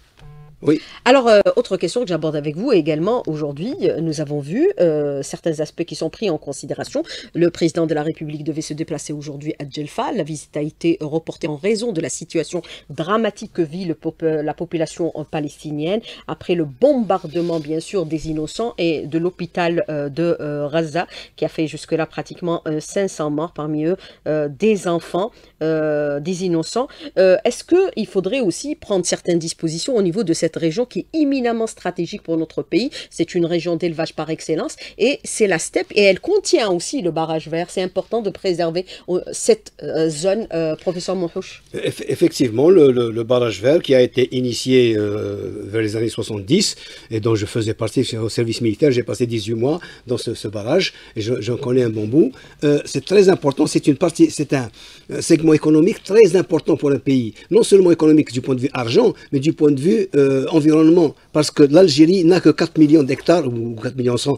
S2: Oui.
S1: Alors, euh, autre question que j'aborde avec vous également aujourd'hui, nous avons vu euh, certains aspects qui sont pris en considération. Le président de la République devait se déplacer aujourd'hui à Djelfa. La visite a été reportée en raison de la situation dramatique que vit le pop la population palestinienne après le bombardement, bien sûr, des innocents et de l'hôpital euh, de euh, Gaza, qui a fait jusque-là pratiquement euh, cinq cents morts, parmi eux euh, des enfants, euh, des innocents. Euh, Est-ce qu'il faudrait aussi prendre certaines dispositions au niveau de cette région qui est éminemment stratégique pour notre pays? C'est une région d'élevage par excellence et c'est la steppe et elle contient aussi le barrage vert. C'est important de préserver cette euh, zone, euh, professeur Monhouch.
S2: Effectivement, le, le, le barrage vert qui a été initié euh, vers les années soixante-dix et dont je faisais partie au service militaire, j'ai passé dix-huit mois dans ce, ce barrage et j'en connais un bon bout. Euh, c'est très important, c'est une partie, c'est un, un segment économique très important pour un pays. Non seulement économique du point de vue argent, mais du point de vue euh, environnement, parce que l'Algérie n'a que quatre millions d'hectares, ou quatre millions cent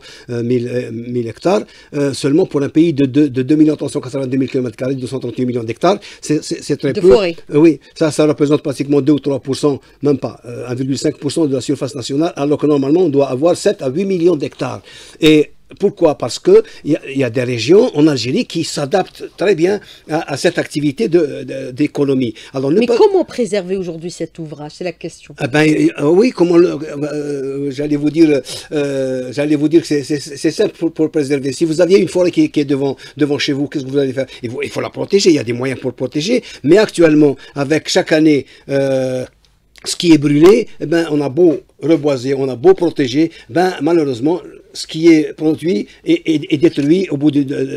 S2: mille hectares, euh, seulement pour un pays de, de, de deux millions trois cent quatre-vingt-deux mille kilomètres carrés, deux cent trente-huit millions d'hectares, c'est très
S1: de
S2: peu.
S1: Forêt.
S2: Euh, oui, ça, ça représente pratiquement deux ou trois pour cent, même pas, euh, un virgule cinq pour cent de la surface nationale, alors que normalement on doit avoir sept à huit millions d'hectares. Et pourquoi? Parce qu'il y, y a des régions en Algérie qui s'adaptent très bien à, à cette activité d'économie.
S1: Mais pas... comment préserver aujourd'hui cet ouvrage? C'est la question.
S2: Ah ben, euh, oui, comment euh, j'allais vous dire, euh, j'allais vous dire que c'est simple pour, pour préserver. Si vous aviez une forêt qui, qui est devant, devant chez vous, qu'est-ce que vous allez faire? il faut, il faut la protéger, il y a des moyens pour protéger. Mais actuellement, avec chaque année... Euh, ce qui est brûlé, eh ben, on a beau reboiser, on a beau protéger, ben, malheureusement, ce qui est produit est, est, est détruit au bout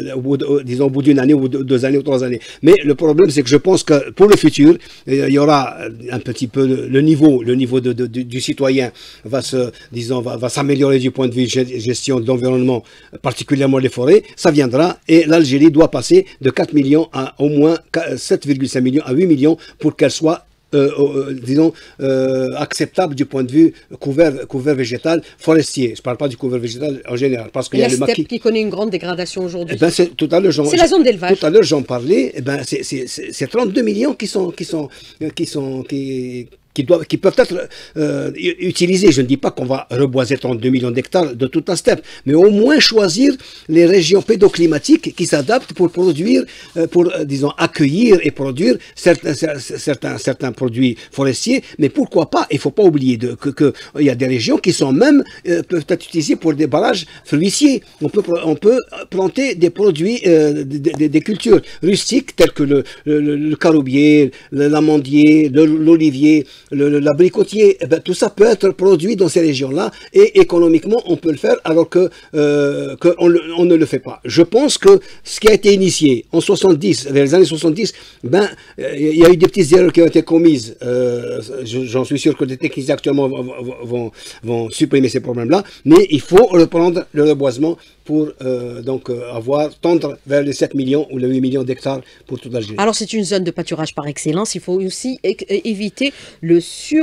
S2: d'une année, ou deux années, ou trois années. Mais le problème, c'est que je pense que pour le futur, il y aura un petit peu le, le niveau, le niveau de, de, de, du citoyen va se, disons, va, va s'améliorer du point de vue de gestion de l'environnement, particulièrement les forêts. Ça viendra et l'Algérie doit passer de quatre millions à au moins sept virgule cinq millions à huit millions pour qu'elle soit euh, euh, disons, euh, acceptable du point de vue couvert, couvert végétal forestier. Je ne parle pas du couvert végétal en général. Parce qu'il y a
S1: la
S2: le
S1: steppe
S2: maquis
S1: qui connaît une grande dégradation aujourd'hui.
S2: Eh ben, c'est tout à l'heure, j'en-
S1: C'est la zone d'élevage.
S2: Tout à l'heure, j'en parlais. Eh ben, c'est c'est- c'est- c'est trente-deux millions qui sont, qui sont, qui sont, qui, qui doivent, qui peuvent être euh, u- utilisés. Je ne dis pas qu'on va reboiser trente-deux millions d'hectares de toute la steppe, mais au moins choisir les régions pédoclimatiques qui s'adaptent pour produire, euh, pour, euh, disons, accueillir et produire certains, cer- certains, certains produits forestiers. Mais pourquoi pas? Il ne faut pas oublier de, que, que il y a des régions qui sont même, euh, peuvent être utilisées pour des barrages fruitiers. On peut, on peut planter des produits, euh, des, des- des cultures rustiques telles que le, le, le- le caroubier, le- l'amandier, le- l'olivier, le- le- l'abricotier. Eh ben, tout ça peut être produit dans ces régions-là et économiquement on peut le faire alors que, euh, que on, le- on ne le fait pas. Je pense que ce qui a été initié en soixante-dix, vers les années soixante-dix, ben, euh, il y a eu des petites erreurs qui ont été commises. Euh, je- J'en suis sûr que les techniciens actuellement vont, vont- vont, vont supprimer ces problèmes-là, mais il faut reprendre le reboisement pour euh, donc euh, avoir tendre vers les sept millions ou les huit millions d'hectares pour toute l'Algérie.
S1: Alors c'est une zone de pâturage par excellence. Il faut aussi é- éviter le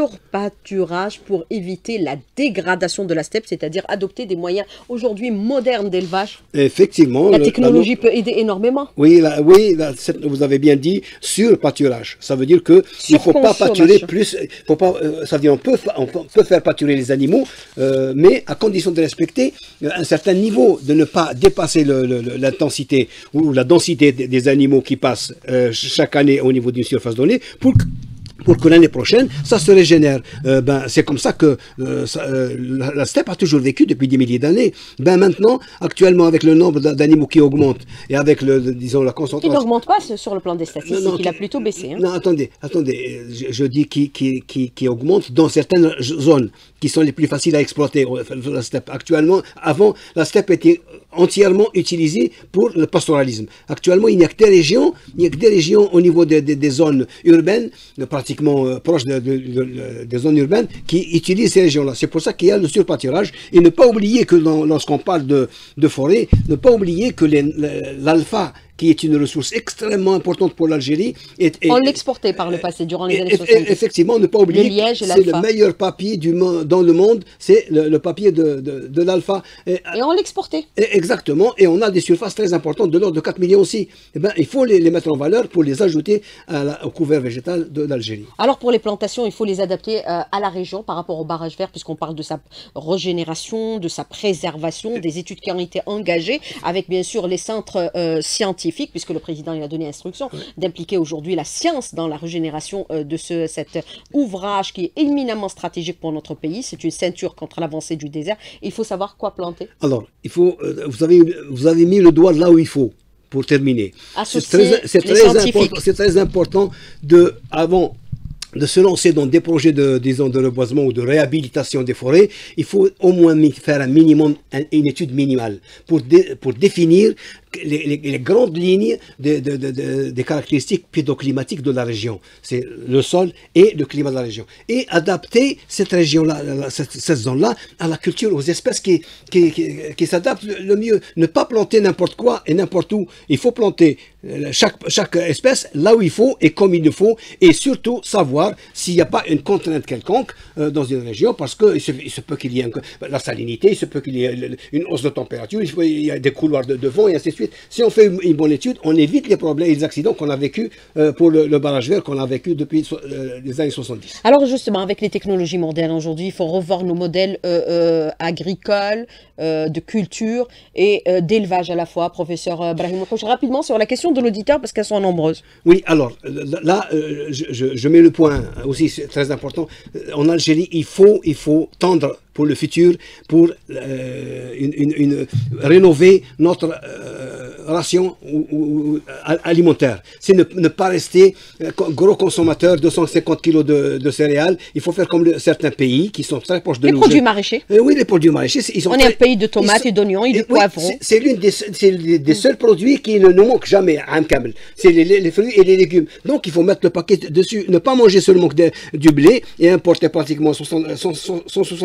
S1: surpâturage pour éviter la dégradation de la steppe, c'est-à-dire adopter des moyens aujourd'hui modernes d'élevage.
S2: Effectivement.
S1: La
S2: le-
S1: technologie peut aider énormément.
S2: Oui, la- oui la- c'est- vous avez bien dit, sur pâturage. Ça veut dire que il ne faut pas
S1: Surconsommation.
S2: pâturer plus. Faut pas, euh, ça veut dire on peut, fa- on peut peut faire pâturer les animaux, euh, mais à condition de respecter euh, un certain niveau, de ne pas dépasser le- le- le- l'intensité ou la densité des, des animaux qui passent euh, chaque année au niveau d'une surface donnée, pour que pour que l'année prochaine, ça se régénère. Euh, ben, c'est comme ça que euh, ça, euh, la, la steppe a toujours vécu depuis des milliers d'années. Ben, maintenant, actuellement, avec le nombre d'a- d'animaux qui augmente et avec, le, le- disons, la
S1: Il
S2: concentration...
S1: n'augmente pas ce- sur le plan des statistiques,
S2: Non, non,
S1: il a
S2: qui-
S1: plutôt baissé. hein.
S2: Non, attendez, attendez, euh, je, je dis qui, qui, qui, qui augmente dans certaines zones qui sont les plus faciles à exploiter, euh, la steppe. Actuellement, avant, la steppe était entièrement utilisée pour le pastoralisme. Actuellement, il n'y a que des régions, il n'y a que des régions au niveau des, des, des zones urbaines, euh, pratiquement euh, proches de- de- de- de- des zones urbaines, qui utilisent ces régions-là. C'est pour ça qu'il y a le surpâturage. Et ne pas oublier que dans- lorsqu'on parle de, de forêt, ne pas oublier que les- l'alpha, qui est une ressource extrêmement importante pour l'Algérie. Et, et-
S1: On l'exportait par le passé, durant les
S2: et-
S1: années
S2: et-
S1: soixante-dix.
S2: Effectivement, ne pas oublier
S1: Le liège et
S2: que c'est le
S1: l'alpha.
S2: meilleur papier du, mo- dans le monde, c'est le, le papier de, de, de l'alpha. Et-
S1: Et on l'exportait.
S2: et- Exactement, et on a des surfaces très importantes, de l'ordre de quatre millions aussi. Eh ben, il faut les, les mettre en valeur pour les ajouter à la- au couvert végétal de l'Algérie.
S1: Alors pour les plantations, il faut les adapter euh, à la région par rapport au barrage vert, puisqu'on parle de sa régénération, de sa préservation, des études qui ont été engagées, avec bien sûr les centres euh, scientifiques, puisque le président il a donné instruction d'impliquer aujourd'hui la science dans la régénération euh, de ce, cet ouvrage qui est éminemment stratégique pour notre pays. C'est une ceinture contre l'avancée du désert. Il faut savoir quoi planter.
S2: Alors, il faut, euh, vous, avez, vous avez mis le doigt là où il faut, pour terminer. C'est
S1: Associer
S2: très, c'est
S1: les
S2: très
S1: scientifiques.
S2: important, c'est très important de, avant de se lancer dans des projets de, disons, de reboisement ou de réhabilitation des forêts, il faut au moins mi- faire un minimum, un- une étude minimale pour, dé- pour définir les, les- les grandes lignes de- de- de- de- des caractéristiques pédoclimatiques de la région. C'est le sol et le climat de la région. Et adapter cette région-là, la- cette, cette zone-là, à la culture, aux espèces qui, qui, qui, qui s'adaptent le, le mieux. Ne pas planter n'importe quoi et n'importe où. Il faut planter euh, chaque, chaque espèce là où il faut et comme il le faut. Et surtout savoir s'il n'y a pas une contrainte quelconque euh, dans une région, parce qu'il se, il se peut qu'il y ait un- la salinité, il se peut qu'il y ait le- une hausse de température, il, faut- il y a des couloirs de, de vent et ainsi de suite. Si on fait une, une bonne étude, on évite les problèmes et les accidents qu'on a vécu euh, pour le, le barrage vert qu'on a vécu depuis so- euh, les années soixante-dix.
S1: Alors justement, avec les technologies modernes aujourd'hui, il faut revoir nos modèles euh, euh, agricoles, euh, de culture et euh, d'élevage à la fois. Professeur euh, Brahim Mokouch, rapidement sur la question de l'auditeur, parce qu'elles sont nombreuses.
S2: Oui, alors là, euh, je, je- je mets le point aussi, c'est très important. En Algérie, il faut, il faut tendre pour le futur, pour euh, une, une- une- rénover notre euh, ration ou- ou- ou- alimentaire. C'est ne, ne pas rester euh, co- gros consommateur, deux cent cinquante kilos de, de céréales. Il faut faire comme le- certains pays qui sont très proches de
S1: Les
S2: nous.
S1: produits maraîchers.
S2: Euh, oui, les produits maraîchers. c'est- Ils sont
S1: On est
S2: très-
S1: un pays de tomates
S2: ils sont-
S1: et d'oignons et de
S2: oui,
S1: poivrons.
S2: c'est- C'est l'une des, c'est des, des seuls produits qui ne nous manquent jamais à Amkamel. C'est les, les- les fruits et les légumes. Donc il faut mettre le paquet dessus. Ne pas manger seulement que de- du blé et importer pratiquement soixante, cent, cent soixante kilos par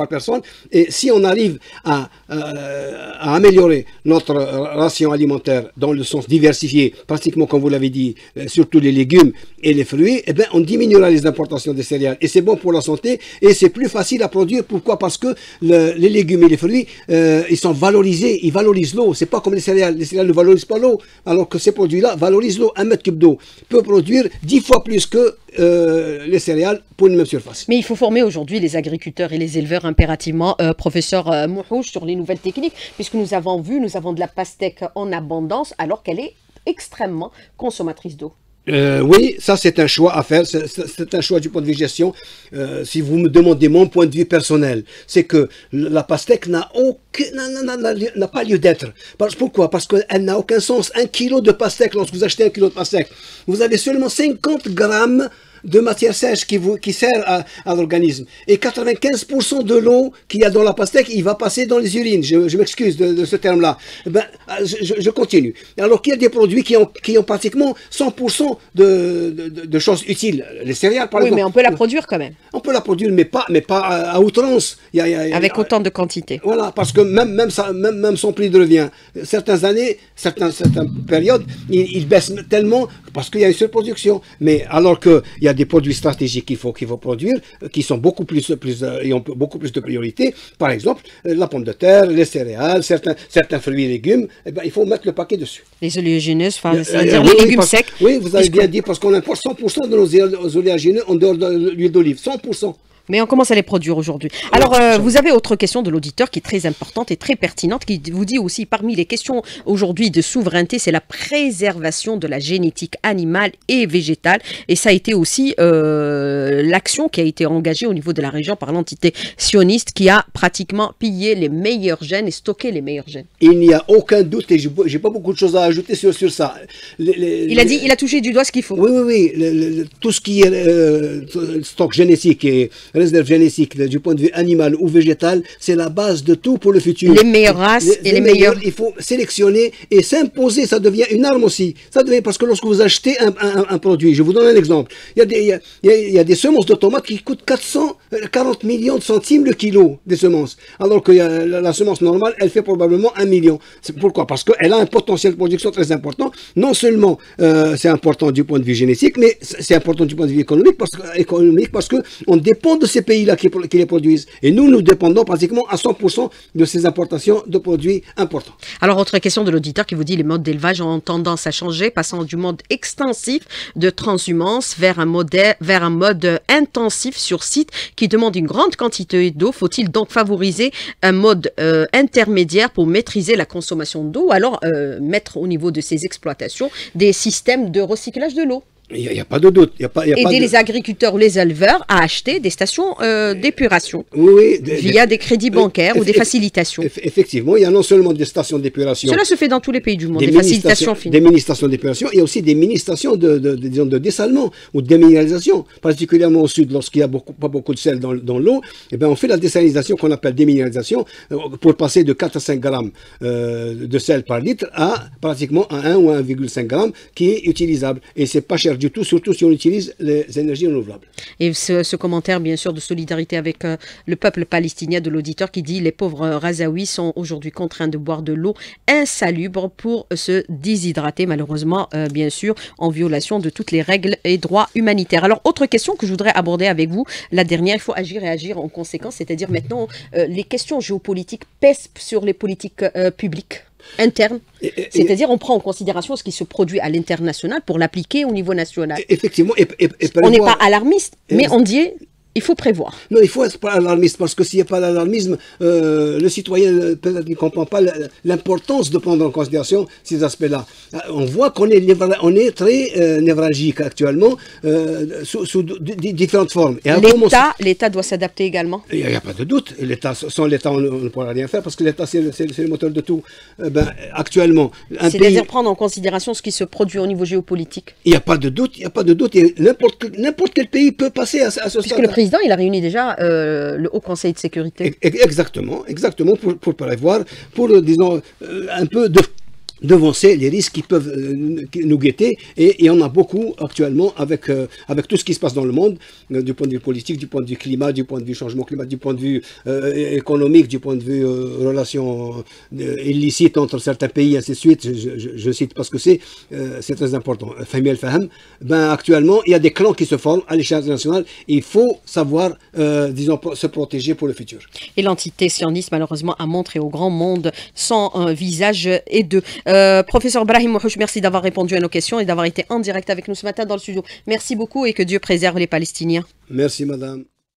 S2: par personne. Et si on arrive à, euh, à améliorer notre ration alimentaire dans le sens diversifié, pratiquement comme vous l'avez dit, euh, surtout les légumes et les fruits, eh bien, on diminuera les importations de céréales. Et c'est bon pour la santé et c'est plus facile à produire. Pourquoi? Parce que le, les légumes et les fruits, euh, ils sont valorisés, ils valorisent l'eau. C'est pas comme les céréales. Les céréales ne valorisent pas l'eau, alors que ces produits-là valorisent l'eau. Un mètre cube d'eau peut produire dix fois plus que euh, les céréales pour une même surface.
S1: Mais il faut former aujourd'hui les agriculteurs et les éleveurs impérativement, euh, professeur euh, Mouhouch, sur les nouvelles techniques, puisque nous avons vu, nous avons de la pastèque en abondance, alors qu'elle est extrêmement consommatrice d'eau.
S2: Euh, oui, ça c'est un choix à faire, c'est un choix du point de vue gestion. Euh, si vous me demandez mon point de vue personnel, c'est que la pastèque n'a aucun, n'a pas lieu d'être. Pourquoi? Parce qu'elle n'a aucun sens. Un kilo de pastèque, lorsque vous achetez un kilo de pastèque, vous avez seulement cinquante grammes de matière sèche qui, vous, qui sert à, à l'organisme. Et quatre-vingt-quinze pour cent de l'eau qu'il y a dans la pastèque, il va passer dans les urines. Je, je m'excuse de, de ce terme-là. Ben, je, je continue. Alors qu'il y a des produits qui ont, qui ont pratiquement cent pour cent de, de, de choses utiles. Les céréales, par
S1: oui,
S2: exemple.
S1: Oui, mais on peut la produire quand même.
S2: On peut la produire, mais pas, mais pas à, à outrance. Il y a, il y a,
S1: Avec autant de quantité.
S2: Voilà, parce que même, même, ça, même, même son prix de revient, certaines années, certaines, certaines périodes, il, il baisse tellement parce qu'il y a une surproduction. Mais alors qu'il y a des produits stratégiques qu'il faut, qu'il faut produire, qui sont beaucoup plus, plus, euh, et ont beaucoup plus de priorité. Par exemple, euh, la pomme de terre, les céréales, certains, certains fruits et légumes, eh ben, il faut mettre le paquet dessus.
S1: Les oléagineuses, enfin,
S2: euh,
S1: c'est-à-dire
S2: oui,
S1: les légumes
S2: parce,
S1: secs.
S2: Oui, vous avez bien dit, parce qu'on importe cent pour cent de nos oléagineux en dehors de l'huile d'olive, cent pour cent.
S1: Mais on commence à les produire aujourd'hui. Alors, euh, vous avez autre question de l'auditeur qui est très importante et très pertinente, qui vous dit aussi, parmi les questions aujourd'hui de souveraineté, c'est la préservation de la génétique animale et végétale. Et ça a été aussi euh, l'action qui a été engagée au niveau de la région par l'entité sioniste qui a pratiquement pillé les meilleurs gènes et stocké les meilleurs gènes.
S2: Il n'y a aucun doute, et je n'ai pas beaucoup de choses à ajouter sur, sur ça. Les, les,
S1: il a dit, il a touché du doigt ce qu'il faut.
S2: Oui, oui, oui. Le, le, tout ce qui est euh, stock génétique et réserve génétique du point de vue animal ou végétal, c'est la base de tout pour le futur.
S1: Les meilleures races les, et les, les meilleurs... meilleurs.
S2: Il faut sélectionner et s'imposer, ça devient une arme aussi. Ça devient, parce que lorsque vous achetez un, un, un produit, je vous donne un exemple, il y a des, il y a, il y a, il y a des semences de tomates qui coûtent quatre cent quarante millions de centimes le kilo des semences, alors que la, la semence normale, elle fait probablement un million. Pourquoi? Parce qu'elle a un potentiel de production très important. Non seulement euh, c'est important du point de vue génétique, mais c'est important du point de vue économique parce que, économique parce que on dépend de ces pays-là qui, qui les produisent. Et nous, nous dépendons pratiquement à cent pour cent de ces importations de produits importants.
S1: Alors, autre question de l'auditeur qui vous dit les modes d'élevage ont tendance à changer, passant du mode extensif de transhumance vers un, mode, vers un mode intensif sur site qui demande une grande quantité d'eau. Faut-il donc favoriser un mode euh, intermédiaire pour maîtriser la consommation d'eau, alors euh, mettre au niveau de ces exploitations des systèmes de recyclage de l'eau?
S2: Il n'y a, a pas de doute. Y a pas, y a
S1: Aider
S2: pas de...
S1: les agriculteurs ou les éleveurs à acheter des stations euh, d'épuration
S2: oui, oui, de,
S1: via
S2: de,
S1: des crédits bancaires ou des facilitations.
S2: Effectivement, il y a non seulement des stations d'épuration.
S1: Cela se fait dans tous les pays du monde, des, des facilitations fines.
S2: Des mini-stations d'épuration et aussi des mini-stations de, de, de, disons, de dessalement ou de déminéralisation. Particulièrement au sud, lorsqu'il n'y a beaucoup, pas beaucoup de sel dans, dans l'eau, eh ben on fait la désalinisation qu'on appelle déminéralisation pour passer de quatre à cinq grammes euh, de sel par litre à pratiquement à un ou un virgule cinq grammes qui est utilisable. Et c'est pas cher du tout, surtout si on utilise les énergies renouvelables.
S1: Et ce, ce commentaire, bien sûr, de solidarité avec euh, le peuple palestinien de l'auditeur qui dit « Les pauvres euh, Razaouis sont aujourd'hui contraints de boire de l'eau insalubre pour se déshydrater, malheureusement, euh, bien sûr, en violation de toutes les règles et droits humanitaires. » Alors, autre question que je voudrais aborder avec vous, la dernière, il faut agir et agir en conséquence, c'est-à-dire maintenant, euh, les questions géopolitiques pèsent sur les politiques euh, publiques interne, c'est-à-dire on prend en considération ce qui se produit à l'international pour l'appliquer au niveau national.
S2: Effectivement. Et, et, et
S1: on n'est pas alarmiste, mais on dit il faut prévoir.
S2: Non, il faut être pas alarmiste, parce que s'il n'y a pas d'alarmisme, euh, le citoyen peut-être ne comprend pas l'importance de prendre en considération ces aspects-là. On voit qu'on est, on est très euh, névralgique actuellement, euh, sous, sous différentes formes.
S1: L'État doit s'adapter également.
S2: Il n'y a, a pas de doute. Sans l'État, on, on ne pourra rien faire, parce que l'État, c'est le, le moteur de tout. Euh, ben, actuellement,
S1: c'est-à-dire pays... prendre en considération ce qui se produit au niveau géopolitique.
S2: Il n'y a pas de doute, il n'y a pas de doute. N'importe quel pays peut passer à, à ce
S1: stade. Le président, il a réuni déjà euh, le Haut Conseil de sécurité.
S2: Exactement, exactement, pour, pour prévoir, pour, disons, un peu de devancer les risques qui peuvent euh, nous guetter, et, et on a beaucoup actuellement avec, euh, avec tout ce qui se passe dans le monde, euh, du point de vue politique, du point de vue climat, du point de vue changement climatique, du point de vue euh, économique, du point de vue euh, relations euh, illicites entre certains pays, ainsi de suite. Je, je, je cite parce que c'est euh, c'est très important. Ben, actuellement, il y a des clans qui se forment à l'échelle internationale, et il faut savoir, euh, disons, se protéger pour le futur.
S1: Et l'entité sioniste, malheureusement, a montré au grand monde son euh, visage et de... Euh, professeur Brahim Mouhouch, merci d'avoir répondu à nos questions et d'avoir été en direct avec nous ce matin dans le studio. Merci beaucoup et que Dieu préserve les Palestiniens.
S2: Merci, madame.